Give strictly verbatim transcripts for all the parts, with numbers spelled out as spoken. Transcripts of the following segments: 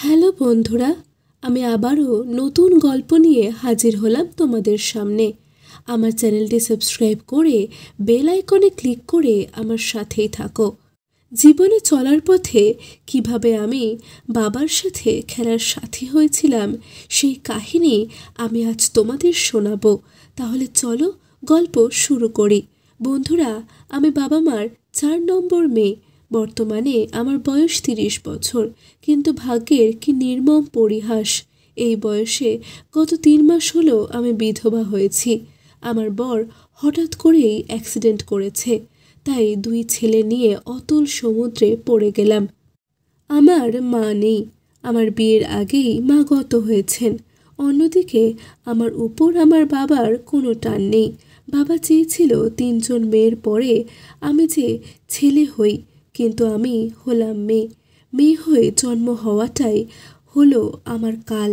Hello বন্ধুরা, আমি আবারও নতুন গল্প নিয়ে হাজির হলাম তোমাদের সামনে। আমার চ্যানেলটি সাবস্ক্রাইব করে বেল আইকনে ক্লিক করে আমার সাথেই থাকো। জীবনে চলার পথে কিভাবে আমি বাবার সাথে খেলার সাথী হয়েছিলাম সেই কাহিনী আমি আজ তোমাদের শোনাবো। তাহলে চলো গল্প শুরু করি। বন্ধুরা, আমি বাবা মার চার নম্বর মেয়ে। বর্তমানে আমার বয়স তিরিশ বছর, কিন্তু ভাগ্যের কি নির্মম পরিহাস, এই বয়সে গত তিন মাস হলো আমি বিধবা হয়েছি। আমার বর হঠাৎ করেই অ্যাক্সিডেন্ট করেছে, তাই দুই ছেলে নিয়ে অতল সমুদ্রে পড়ে গেলাম। আমার মা নেই, আমার বিয়ের আগেই মা গত হয়েছেন। অন্যদিকে আমার উপর আমার বাবার কোনো টান নেই। বাবা চেয়েছিল তিনজন মেয়ের পরে আমি যে ছেলে হই, কিন্তু আমি হলাম মেয়ে। মেয়ে হয়ে জন্ম হওয়াটাই হলো আমার কাল।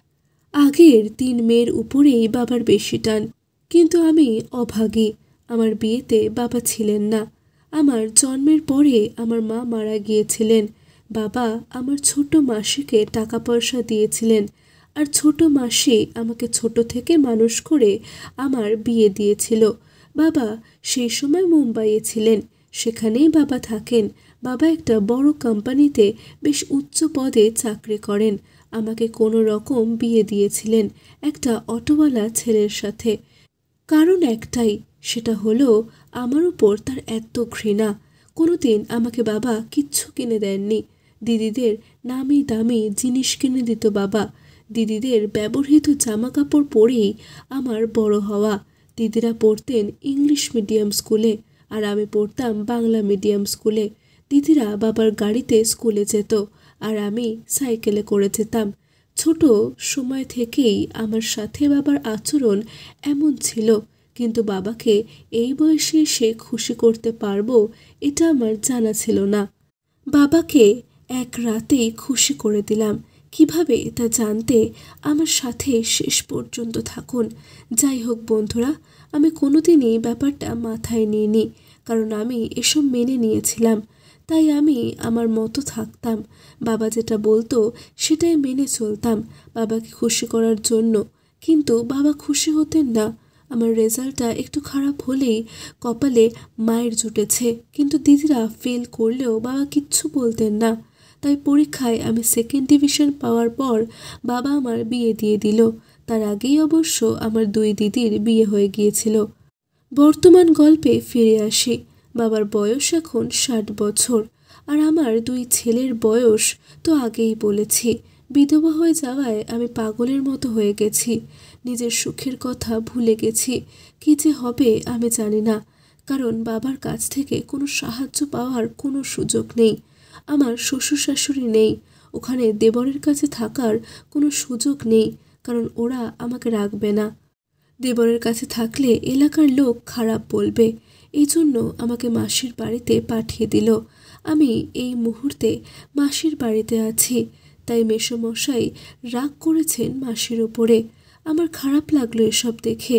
আগের তিন মেয়ের উপরেই বাবার বেশি টান, কিন্তু আমি অভাগী। আমার বিয়েতে বাবা ছিলেন না। আমার জন্মের পরে আমার মা মারা গিয়েছিলেন। বাবা আমার ছোট মাসিকে টাকা পয়সা দিয়েছিলেন, আর ছোট মাসি আমাকে ছোট থেকে মানুষ করে আমার বিয়ে দিয়েছিল। বাবা সেই সময় মুম্বাইয়ে ছিলেন, সেখানেই বাবা থাকেন। বাবা একটা বড় কোম্পানিতে বেশ উচ্চ পদে চাকরি করেন। আমাকে কোনো রকম বিয়ে দিয়েছিলেন একটা অটোওয়ালা ছেলের সাথে। কারণ একটাই, সেটা হলো আমার উপর তার এত ঘৃণা। কোনোদিন আমাকে বাবা কিচ্ছু কিনে দেননি। দিদিদের নামি দামি জিনিস কিনে দিত বাবা। দিদিদের ব্যবহৃত জামা কাপড় পরেই আমার বড় হওয়া। দিদিরা পড়তেন ইংলিশ মিডিয়াম স্কুলে, আর আমি পড়তাম বাংলা মিডিয়াম স্কুলে। দিদিরা বাবার গাড়িতে স্কুলে যেত, আর আমি সাইকেলে করে যেতাম। ছোট সময় থেকেই আমার সাথে বাবার আচরণ এমন ছিল, কিন্তু বাবাকে এই বয়সে এসে খুশি করতে পারবো এটা আমার জানা ছিল না। বাবাকে এক রাতেই খুশি করে দিলাম। কিভাবে তা জানতে আমার সাথে শেষ পর্যন্ত থাকুন। যাই হোক বন্ধুরা, আমি কোনোদিনই ব্যাপারটা মাথায় নিইনি, কারণ আমি এসব মেনে নিয়েছিলাম। তাই আমি আমার মতো থাকতাম। বাবা যেটা বলতো সেটাই মেনে চলতাম বাবাকে খুশি করার জন্য। কিন্তু বাবা খুশি হতেন না। আমার রেজাল্টটা একটু খারাপ হলেই কপালে মায়ের জুটেছে, কিন্তু দিদিরা ফেল করলেও বাবা কিচ্ছু বলতেন না। তাই পরীক্ষায় আমি সেকেন্ড ডিভিশন পাওয়ার পর বাবা আমার বিয়ে দিয়ে দিল। তার আগেই অবশ্য আমার দুই দিদির বিয়ে হয়ে গিয়েছিল। বর্তমান গল্পে ফিরে আসি। বাবার বয়স এখন ষাট বছর, আর আমার দুই ছেলের বয়স তো আগেই বলেছি। বিধবা হয়ে যাওয়ায় আমি পাগলের মতো হয়ে গেছি। নিজের সুখের কথা ভুলে গেছি। কি যে হবে আমি জানি না, কারণ বাবার কাছ থেকে কোনো সাহায্য পাওয়ার কোনো সুযোগ নেই। আমার শ্বশুর শাশুড়ি নেই, ওখানে দেবরের কাছে থাকার কোনো সুযোগ নেই, কারণ ওরা আমাকে রাখবে না। দেবরের কাছে থাকলে এলাকার লোক খারাপ বলবে, এই জন্য আমাকে মাসির বাড়িতে পাঠিয়ে দিল। আমি এই মুহূর্তে মাসির বাড়িতে আছি। তাই মেসোমশাই রাগ করেছেন মাসির ওপরে। আমার খারাপ লাগলো এসব দেখে।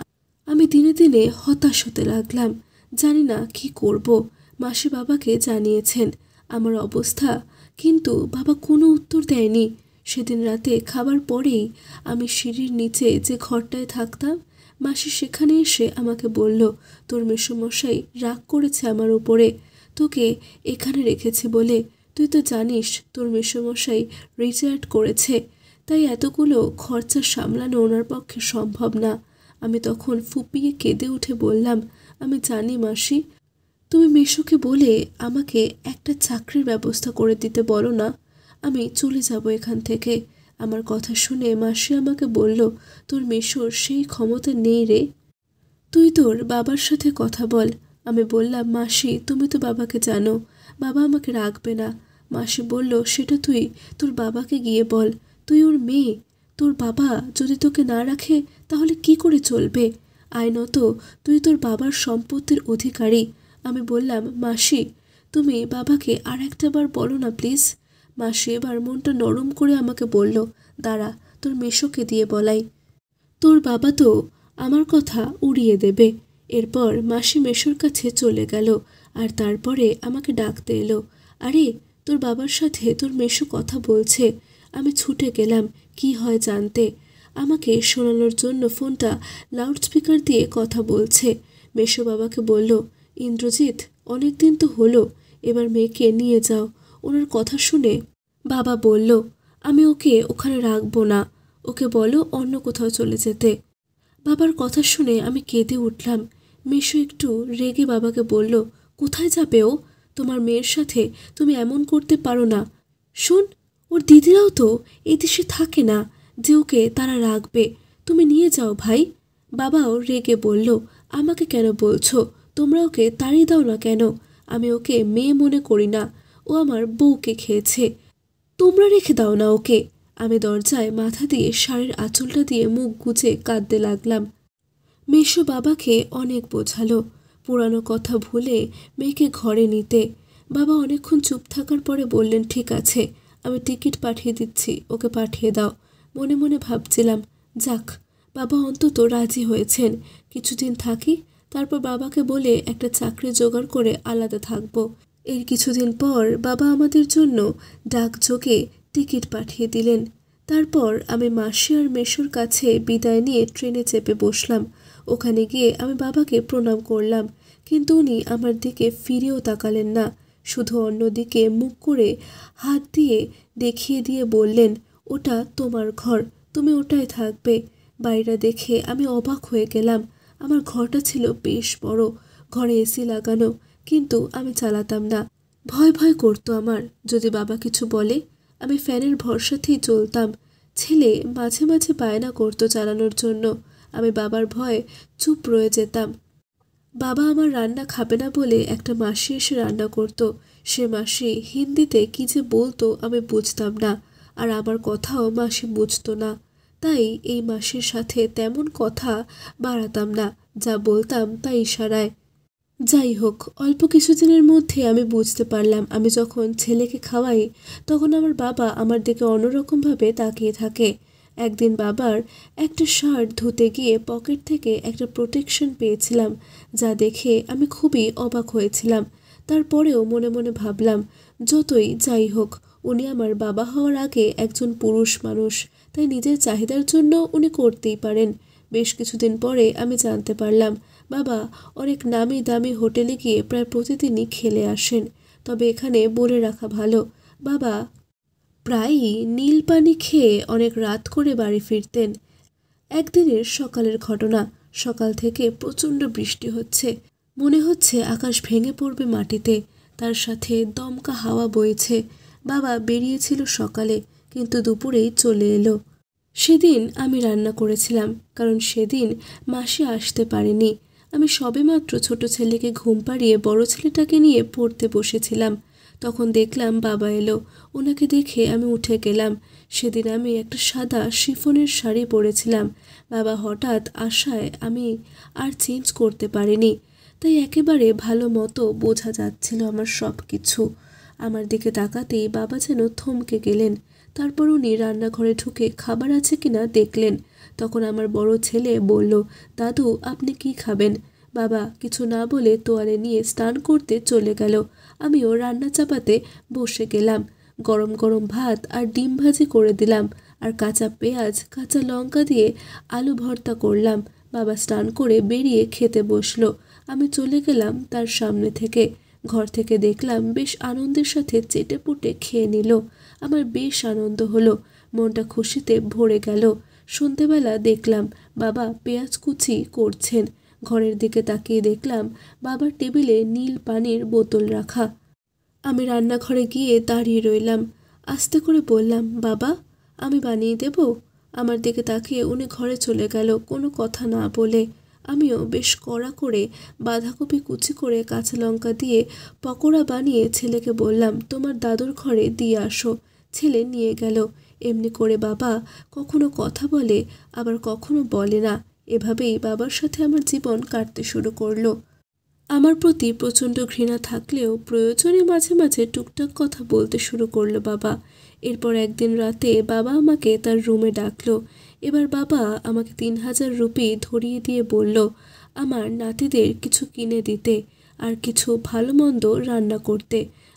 আমি দিনে দিনে হতাশ হতে লাগলাম। জানি না কি করব। মাসি বাবাকে জানিয়েছেন আমার অবস্থা, কিন্তু বাবা কোনো উত্তর দেয়নি। সেদিন রাতে খাবার পরেই আমি সিঁড়ির নিচে যে ঘরটায় থাকতাম, মাসি সেখানে এসে আমাকে বলল, তোর মেসোমশাই রাগ করেছে আমার উপরে, তোকে এখানে রেখেছে বলে। তুই তো জানিস তোর মেসোমশাই রিটায়ার্ড করেছে, তাই এতগুলো খরচা সামলানো ওনার পক্ষে সম্ভব না। আমি তখন ফুপিয়ে কেঁদে উঠে বললাম, আমি জানি মাসি, তুমি মেসোকে বলে আমাকে একটা চাকরির ব্যবস্থা করে দিতে বলো না, আমি চলে যাব এখান থেকে। আমার কথা শুনে মাসি আমাকে বলল, তোর মেসোর সেই ক্ষমতা নেই রে, তুই তোর বাবার সাথে কথা বল। আমি বললাম, মাসি তুমি তো বাবাকে জানো, বাবা আমাকে রাখবে না। মাসি বলল, সেটা তুই তোর বাবাকে গিয়ে বল, তুই ওর মেয়ে। তোর বাবা যদি তোকে না রাখে তাহলে কি করে চলবে? আইনত তুই তোর বাবার সম্পত্তির অধিকারী। আমি বললাম, মাসি তুমি বাবাকে আর একটা বার বলো না প্লিজ। মাসি এবার মনটা নরম করে আমাকে বলল, দাঁড়া তোর মেসোকে দিয়ে বলাই, তোর বাবা তো আমার কথা উড়িয়ে দেবে। এরপর মাসি মেসোর কাছে চলে গেল, আর তারপরে আমাকে ডাকতে এলো, আরে তোর বাবার সাথে তোর মেসো কথা বলছে। আমি ছুটে গেলাম কি হয় জানতে। আমাকে শোনানোর জন্য ফোনটা লাউডস্পিকার দিয়ে কথা বলছে। মেসো বাবাকে বলল, ইন্দ্রজিৎ, অনেক দিন তো হলো, এবার মেয়েকে নিয়ে যাও। ওনার কথা শুনে বাবা বলল, আমি ওকে ওখানে রাখবো না, ওকে বলো অন্য কোথাও চলে যেতে। বাবার কথা শুনে আমি কেঁদে উঠলাম। মেসো একটু রেগে বাবাকে বলল, কোথায় যাবে ও? তোমার মেয়ের সাথে তুমি এমন করতে পারো না। শোন, ওর দিদিরাও তো এই দেশে থাকে না যে ওকে তারা রাখবে। তুমি নিয়ে যাও ভাই। বাবাও রেগে বলল, আমাকে কেন বলছো? তোমরা ওকে তাড়িয়ে দাও না কেন? আমি ওকে মেয়ে মনে করি না, ও আমার বউকে খেয়েছে। তোমরা রেখে দাও না ওকে। আমি দরজায় মাথা দিয়ে শাড়ির আঁচলটা দিয়ে মুখ গুজে কাঁদতে লাগলাম। মেসো বাবাকে অনেক বোঝালো পুরানো কথা ভুলে মেয়েকে ঘরে নিতে। বাবা অনেকক্ষণ চুপ থাকার পরে বললেন, ঠিক আছে, আমি টিকিট পাঠিয়ে দিচ্ছি, ওকে পাঠিয়ে দাও। মনে মনে ভাবছিলাম, যাক, বাবা অন্তত রাজি হয়েছেন। কিছুদিন থাকি, তারপর বাবাকে বলে একটা চাকরি জোগাড় করে আলাদা থাকবো। এর কিছুদিন পর বাবা আমাদের জন্য ডাকযোগে টিকিট পাঠিয়ে দিলেন। তারপর আমি মাসি আর মেসোর কাছে বিদায় নিয়ে ট্রেনে চেপে বসলাম। ওখানে গিয়ে আমি বাবাকে প্রণাম করলাম, কিন্তু উনি আমার দিকে ফিরেও তাকালেন না, শুধু অন্যদিকে মুখ করে হাত দিয়ে দেখিয়ে দিয়ে বললেন, ওটা তোমার ঘর, তুমি ওটাই থাকবে। বাইরে দেখে আমি অবাক হয়ে গেলাম। আমার ঘরটা ছিল বেশ বড়, ঘরে এসি লাগানো, কিন্তু আমি চালাতাম না। ভয় ভয় করতো আমার, যদি বাবা কিছু বলে। আমি ফ্যানের ভরসাতেই চলতাম। ছেলে মাঝে মাঝে বায়না করতো চালানোর জন্য, আমি বাবার ভয়ে চুপ রয়ে যেতাম। বাবা আমার রান্না খাবে না বলে একটা মাসি এসে রান্না করত। সে মাসি হিন্দিতে কি যে বলতো আমি বুঝতাম না, আর আমার কথাও মাসি বুঝতো না। তাই এই মাসির সাথে তেমন কথা বাড়াতাম না, যা বলতাম তা ইশারায়। যাই হোক, অল্প কিছুদিনের মধ্যে আমি বুঝতে পারলাম, আমি যখন ছেলেকে খাওয়াই তখন আমার বাবা আমার দিকে অন্যরকমভাবে তাকিয়ে থাকে। একদিন বাবার একটা শার্ট ধুতে গিয়ে পকেট থেকে একটা প্রোটেকশন পেয়েছিলাম, যা দেখে আমি খুবই অবাক হয়েছিলাম। তারপরেও মনে মনে ভাবলাম, যতই যাই হোক, উনি আমার বাবা হওয়ার আগে একজন পুরুষ মানুষ, তাই নিজের চাহিদার জন্য উনি করতেই পারেন। বেশ কিছুদিন পরে আমি জানতে পারলাম বাবা অনেক নামি দামি হোটেলে গিয়ে প্রায় প্রতিদিনই খেলে আসেন। তবে এখানে বলে রাখা ভালো, বাবা প্রায়ই নীল পানি খেয়ে অনেক রাত করে বাড়ি ফিরতেন। একদিনের সকালের ঘটনা, সকাল থেকে প্রচণ্ড বৃষ্টি হচ্ছে, মনে হচ্ছে আকাশ ভেঙে পড়বে মাটিতে, তার সাথে দমকা হাওয়া বইছে। বাবা বেরিয়েছিল সকালে, কিন্তু দুপুরেই চলে এলো। সেদিন আমি রান্না করেছিলাম, কারণ সেদিন মাসি আসতে পারেনি। আমি সবেমাত্র ছোট ছেলেকে ঘুম পাড়িয়ে বড় ছেলেটাকে নিয়ে পড়তে বসেছিলাম, তখন দেখলাম বাবা এলো। ওনাকে দেখে আমি উঠে গেলাম। সেদিন আমি একটা সাদা শিফনের শাড়ি পরেছিলাম। বাবা হঠাৎ আসায় আমি আর চেঞ্জ করতে পারিনি, তাই একেবারে ভালো মতো বোঝা যাচ্ছিল আমার সব কিছু। আমার দিকে তাকাতেই বাবা যেন থমকে গেলেন। তারপর উনি রান্নাঘরে ঢুকে খাবার আছে কিনা দেখলেন। তখন আমার বড় ছেলে বলল, দাদু আপনি কি খাবেন? বাবা কিছু না বলে তোয়ালে নিয়ে স্নান করতে চলে গেল। আমিও রান্না চাপাতে বসে গেলাম। গরম গরম ভাত আর ডিম ভাজি করে দিলাম, আর কাঁচা পেঁয়াজ কাঁচা লঙ্কা দিয়ে আলু ভর্তা করলাম। বাবা স্নান করে বেরিয়ে খেতে বসলো। আমি চলে গেলাম তার সামনে থেকে। ঘর থেকে দেখলাম বেশ আনন্দের সাথে চেটে পুটে খেয়ে নিল। আমার বেশ আনন্দ হলো, মনটা খুশিতে ভরে গেল। সন্ধেবেলা দেখলাম বাবা পেঁয়াজ কুচি করছেন। ঘরের দিকে তাকিয়ে দেখলাম বাবার টেবিলে নীল পানির বোতল রাখা। আমি রান্নাঘরে গিয়ে দাঁড়িয়ে রইলাম। আস্তে করে বললাম, বাবা আমি বানিয়ে দেব? আমার দিকে তাকিয়ে উনি ঘরে চলে গেল, কোনো কথা না বলে। আমিও বেশ কড়া করে বাঁধাকপি কুচি করে কাঁচা লঙ্কা দিয়ে পকোড়া বানিয়ে ছেলেকে বললাম, তোমার দাদুর ঘরে দিয়ে আসো। ছেলে নিয়ে গেল। এমনি করে বাবা কখনো কথা বলে, আবার কখনো বলে না। এভাবেই বাবার সাথে আমার জীবন কাটতে শুরু করলো। আমার প্রতি প্রচণ্ড ঘৃণা থাকলেও প্রয়োজনে মাঝে মাঝে টুকটাক কথা বলতে শুরু করলো বাবা। এরপর একদিন রাতে বাবা আমাকে তার রুমে ডাকলো। এবার বাবা আমাকে তিন হাজার রুপি ধরিয়ে দিয়ে বলল আমার নাতিদের কিছু কিনে দিতে আর কিছু ভালো মন্দ রান্না করতে।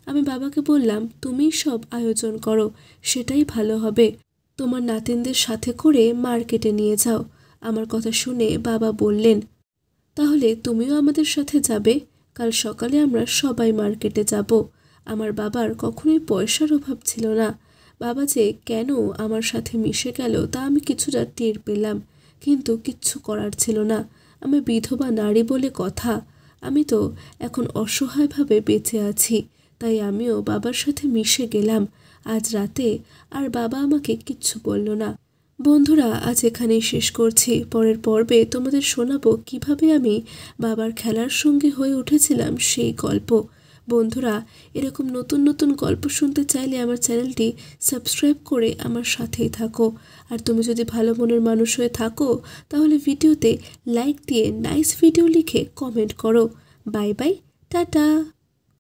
আমি বাবাকে বললাম, তুমিই সব আয়োজন করো, সেটাই ভালো হবে। তোমার নাতিনদের সাথে করে মার্কেটে নিয়ে যাও। আমার কথা শুনে বাবা বললেন, তাহলে তুমিও আমাদের সাথে যাবে? কাল সকালে আমরা সবাই মার্কেটে যাব। আমার বাবার কখনোই পয়সার অভাব ছিল না। বাবা যে কেন আমার সাথে মিশে গেল তা আমি কিছুটা টের পেলাম, কিন্তু কিচ্ছু করার ছিল না। আমি বিধবা নারী বলে কথা, আমি তো এখন অসহায়ভাবে বেঁচে আছি, তাই আমিও বাবার সাথে মিশে গেলাম আজ রাতে। আর বাবা আমাকে কিচ্ছু বলল না। বন্ধুরা, আজ এখানেই শেষ করছি। পরের পর্বে তোমাদের শোনাবো কিভাবে আমি বাবার খেলার সঙ্গী হয়ে উঠেছিলাম সেই গল্প। বন্ধুরা, এরকম নতুন নতুন গল্প শুনতে চাইলে আমার চ্যানেলটি সাবস্ক্রাইব করে আমার সাথেই থাকো। আর তুমি যদি ভালো মনের মানুষ হয়ে থাকো তাহলে ভিডিওতে লাইক দিয়ে নাইস ভিডিও লিখে কমেন্ট করো। Bye bye, tata.